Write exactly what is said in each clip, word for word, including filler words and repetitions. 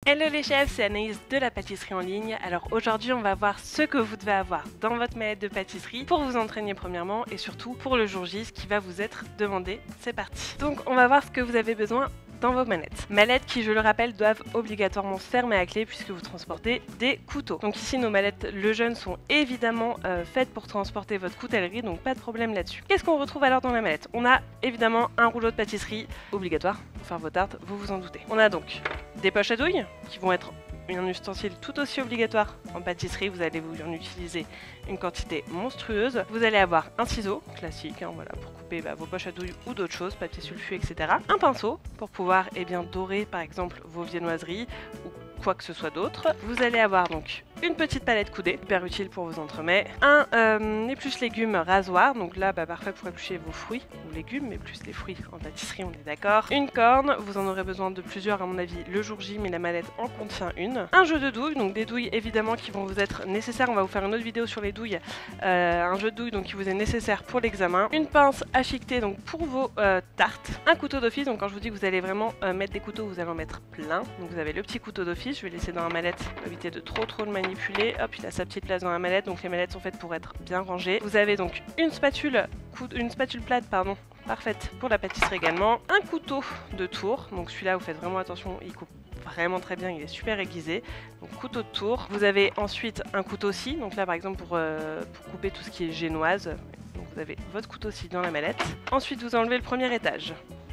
Hello les chefs, c'est Anaïs de la pâtisserie en ligne. Alors aujourd'hui on va voir ce que vous devez avoir dans votre mallette de pâtisserie pour vous entraîner premièrement et surtout pour le jour J, ce qui va vous être demandé. C'est parti. Donc on va voir ce que vous avez besoin dans vos mallettes. Mallettes qui, je le rappelle, doivent obligatoirement se fermer à clé puisque vous transportez des couteaux. Donc ici nos mallettes Lejeune sont évidemment euh, faites pour transporter votre coutellerie, donc pas de problème là-dessus. Qu'est-ce qu'on retrouve alors dans la mallette? On a évidemment un rouleau de pâtisserie obligatoire pour faire vos tartes, vous vous en doutez. On a donc des poches à douille qui vont être un ustensile tout aussi obligatoire en pâtisserie, vous allez vous en utiliser une quantité monstrueuse. Vous allez avoir un ciseau classique, hein, voilà, pour couper bah, vos poches à douille ou d'autres choses, papier sulfu, et cetera. Un pinceau pour pouvoir eh bien, dorer par exemple vos viennoiseries ou quoi que ce soit d'autre. Vous allez avoir donc une petite palette coudée, hyper utile pour vos entremets. Un euh, épluche légumes rasoir, donc là bah, parfait pour éplucher vos fruits ou légumes, mais plus les fruits en pâtisserie, on est d'accord. Une corne, vous en aurez besoin de plusieurs à mon avis le jour J, mais la mallette en contient une. Un jeu de douilles, donc des douilles évidemment qui vont vous être nécessaires, on va vous faire une autre vidéo sur les douilles. Euh, un jeu de douilles donc qui vous est nécessaire pour l'examen. Une pince à chiqueter donc pour vos euh, tartes. Un couteau d'office, donc quand je vous dis que vous allez vraiment euh, mettre des couteaux, vous allez en mettre plein. Donc vous avez le petit couteau d'office, je vais laisser dans la mallette pour éviter de trop trop le manipuler. Hop, il a sa petite place dans la mallette, donc les mallettes sont faites pour être bien rangées. Vous avez donc une spatule, une spatule plate, pardon, parfaite pour la pâtisserie également. Un couteau de tour, donc celui-là vous faites vraiment attention, il coupe vraiment très bien, il est super aiguisé. Donc couteau de tour. Vous avez ensuite un couteau scie, donc là par exemple pour, euh, pour couper tout ce qui est génoise. Donc vous avez votre couteau scie dans la mallette. Ensuite vous enlevez le premier étage.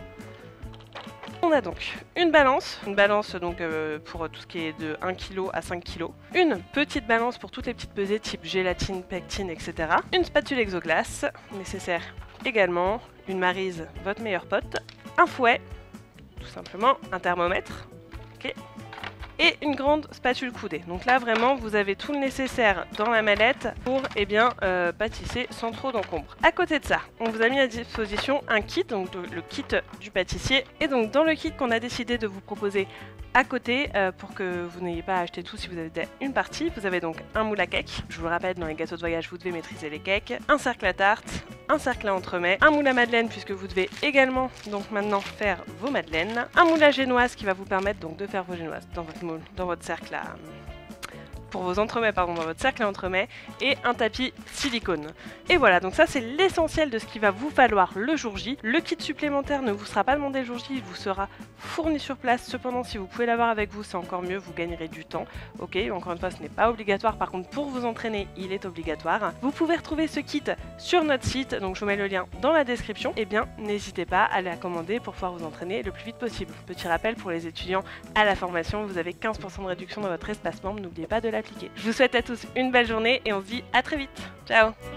On a donc une balance, une balance donc euh, pour tout ce qui est de un kilo à cinq kilos, une petite balance pour toutes les petites pesées type gélatine, pectine, et cetera. Une spatule exoglace, nécessaire également, une maryse, votre meilleur pote, un fouet, tout simplement, un thermomètre, ok, et une grande spatule coudée. Donc là vraiment vous avez tout le nécessaire dans la mallette pour eh bien, euh, pâtisser sans trop d'encombre. À côté de ça, on vous a mis à disposition un kit, donc le kit du pâtissier. Et donc dans le kit qu'on a décidé de vous proposer à côté, euh, pour que vous n'ayez pas à acheter tout si vous avez une partie, vous avez donc un moule à cake. Je vous le rappelle, dans les gâteaux de voyage, vous devez maîtriser les cakes. Un cercle à tarte, un cercle à entremets, un moule à madeleine puisque vous devez également donc maintenant faire vos madeleines. Un moule à génoise qui va vous permettre donc de faire vos génoises dans votre moule, dans votre cercle à... pour vos entremets, pardon, dans votre cercle à entremets, et un tapis silicone. Et voilà, donc ça c'est l'essentiel de ce qu'il va vous falloir le jour J. Le kit supplémentaire ne vous sera pas demandé le jour J, il vous sera fourni sur place. Cependant, si vous pouvez l'avoir avec vous, c'est encore mieux, vous gagnerez du temps. Ok, encore une fois, ce n'est pas obligatoire, par contre pour vous entraîner, il est obligatoire. Vous pouvez retrouver ce kit sur notre site, donc je vous mets le lien dans la description. Et bien, n'hésitez pas à la commander pour pouvoir vous entraîner le plus vite possible. Petit rappel pour les étudiants à la formation, vous avez quinze pour cent de réduction dans votre espace membre, n'oubliez pas de l'appliquer. Je vous souhaite à tous une belle journée et on se dit à très vite. Ciao!